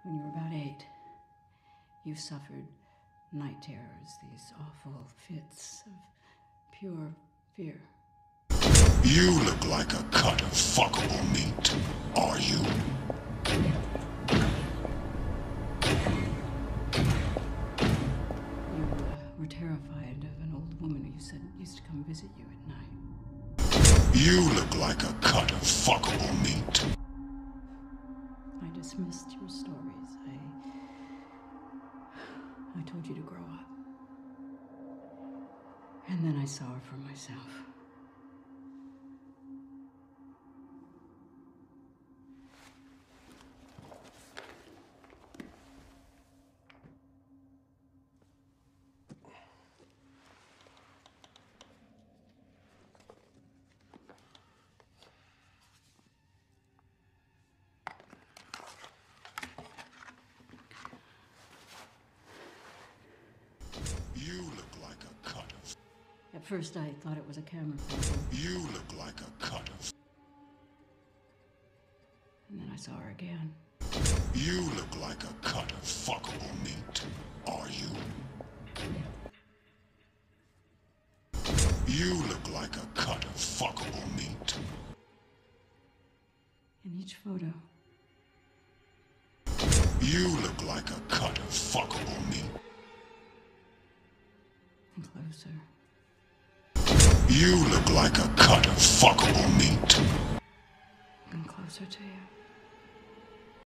When you were about 8, you suffered night terrors, these awful fits of pure fear. You look like a cut of fuckable meat, are you? You were terrified of an old woman who you said used to come visit you at night. You look like a cut of fuckable meat. I dismissed your stories. I told you to grow up. And then I saw her for myself. You look like a cut of... At first I thought it was a camera photo. You look like a cut of... And then I saw her again. You look like a cut of fuckable meat, are you? You look like a cut of fuckable meat. In each photo, You look like a cut of fuckable meat. and closer, You look like a cut of fuckable meat. and closer to you.